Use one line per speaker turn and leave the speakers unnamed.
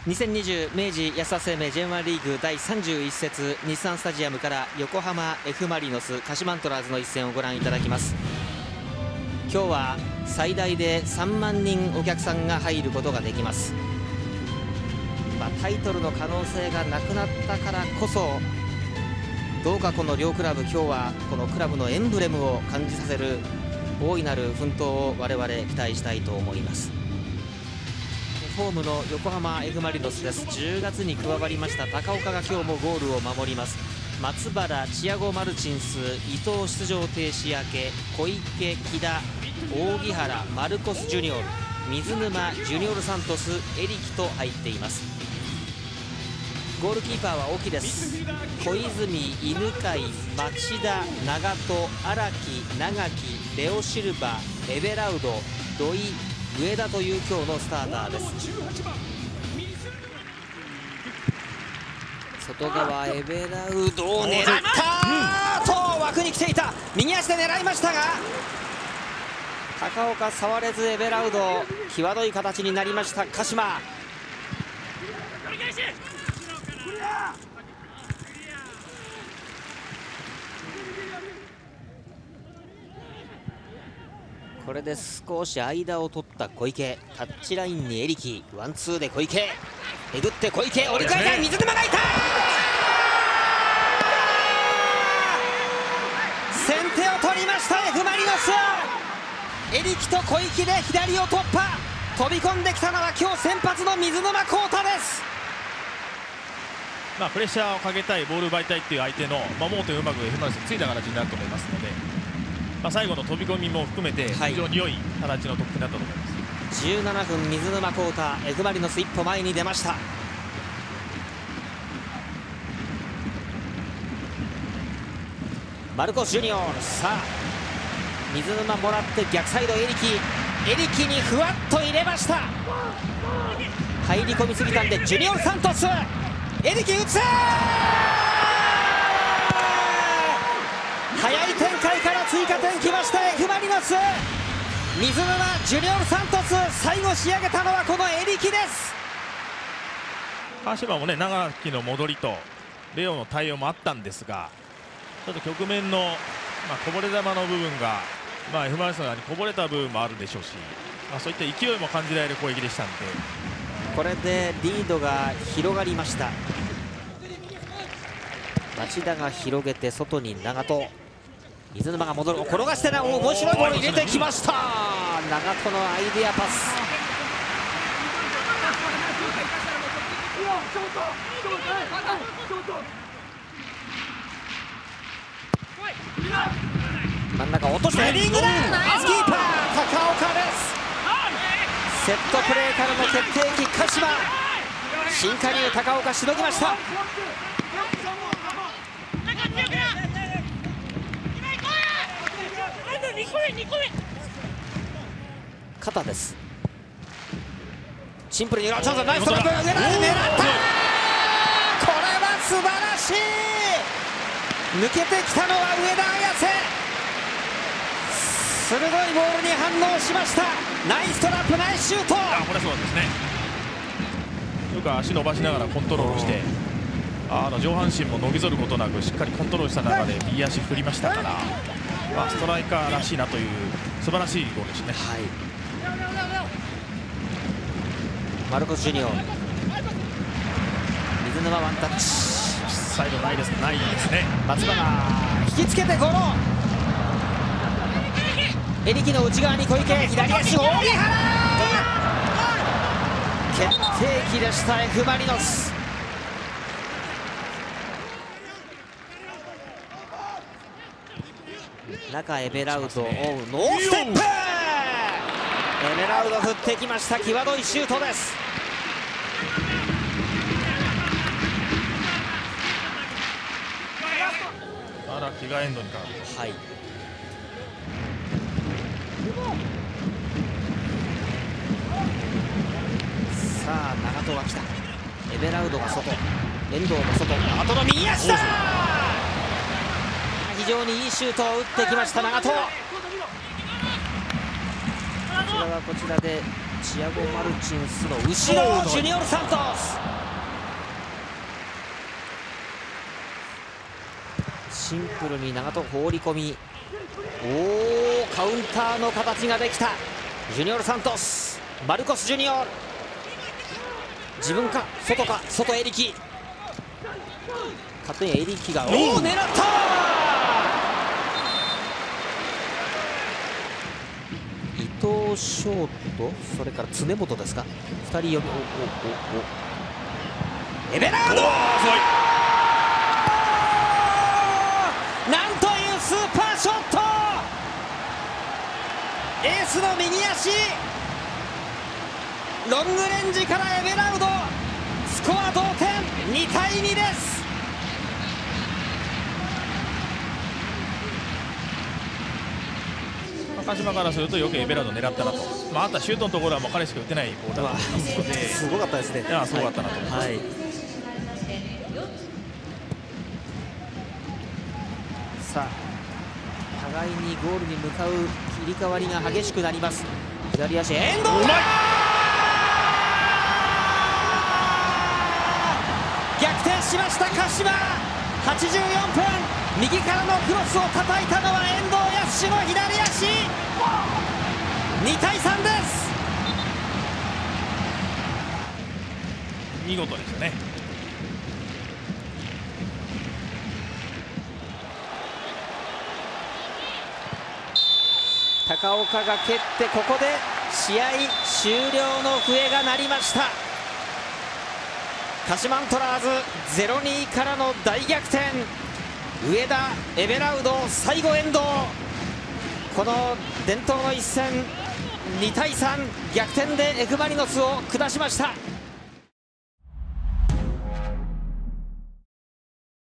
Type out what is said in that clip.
2020明治安田生命 J1 リーグ第31節日産スタジアムから横浜 F・マリノス鹿島アントラーズの一戦をご覧いただきます。今日は最大で3万人お客さんが入ることができます。タイトルの可能性がなくなったからこそ、どうかこの両クラブ、今日はこのクラブのエンブレムを感じさせる大いなる奮闘を我々期待したいと思います。ホームの横浜 F・マリノスです。10月に加わりました高岡が今日もゴールを守ります。松原、チアゴ・マルチンス、伊藤出場停止明け、小池、木田、扇原、マルコス・ジュニオル、水沼、ジュニオル・サントス、エリキと入っています。ゴールキーパーは沖です。小泉、犬飼、町田、長戸、荒木、長木、レオシルバ、エベラウド、土井、上田という今日のスターターです。外側エベラウドを狙ったと枠に来ていた。右足で狙いましたが高岡触れず、エベラウド際どい形になりました。鹿島これで少し間を取った小池、タッチラインにエリキ、ワンツーで小池えぐって小池折り返した、水沼がいた。先手を取りました F・マリノス。エリキと小池で左を突破。飛び込んできたのは今日先発の水沼宏太です。
プレッシャーをかけたい、ボール奪いたいっていう相手の盲点をうまく F・マリノスについた形になると思いますので、最後の飛び込みも含めて非常に良い形の得点だったと思います。
17分、水沼宏太、F・マリノス一歩前に出ました。マルコス・ジュニオル、さあ水沼もらって逆サイドエリキにふわっと入れました。入り込みすぎたんでジュニオル・サントス、エリキ打つ、早い展開から追加点きました F・マリノス。水沼、ジュニオル・サントス、最後仕上げたのはこのエリキです。
鹿島もね、長木の戻りとレオの対応もあったんですが、ちょっと局面の、こぼれ球の部分が、F・マリノスにこぼれた部分もあるでしょうし、そういった勢いも感じられる攻撃でしたので、
これでリードが広がりました。町田が広げて外に長戸、水沼が戻る、転がしてな、面白いボール入れてきました。長戸のアイデアパス。真ん中落としてヘディングだ。ナイスキーパー高岡です。セットプレーからの決定機、鹿島新加入高岡しのぎました。肩です。シンプルにチャンス、ナイストラップ、上田で狙った。これは素晴らしい。抜けてきたのは上田綺世、鋭いボールに反応しました。ナイストラップ、ナイスシュート。
これはそうですね、よく足伸ばしながらコントロールして、上半身も伸びぞることなくしっかりコントロールした中で右足振りましたから、ストライカーらしいなという素晴らしいゴールですね。
はい、マルコス・ジュニオ、水沼ワンタッチ、
サイドないですね。
松原引きつけてゴロ、エリキの内側に小池、左足扇原、決定機でした F・マリノス。中エベラウドを追うノーステップ、エベラウド振ってきました。際どいシュートです。
荒木がエンドに変わる。
はい、さあ長戸が来た。エベラウドが外、遠藤も外、長戸の右足だ。非常にいいシュートを打ってきました長戸。こちらはこちらでチアゴ・マルチンスの後ろ、ジュニオル・サントス。シンプルに長戸放り込み、カウンターの形ができた。ジュニオル・サントス、マルコス・ジュニオル、自分か外か、外エリキ、勝手にエリキが狙った。伊藤翔とそれから常本ですか、2人呼び、エベラード、なんというスーパーショット。エースの右足、ロングレンジからエベラウド、スコア同点、2対2です。
鹿島からするとよくエベラウド狙ったなと、あとはシュートのところはもう彼しか打てないボールだと思いますので、
すごかったですね。
いや、すごかったなと思います。
さあ、互いにゴールに向かう切り替わりが激しくなります。左足、遠藤だ。逆転しました鹿島。84分、右からのクロスを叩いたのは遠藤康の左足。2対3です。
見事でしたね。
高岡が蹴って、ここで試合終了の笛が鳴りました。鹿島アントラーズ 0-2 からの大逆転。上田、エベラウド、最後遠藤、この伝統の一戦、2対3逆転で F・マリノスを下しました。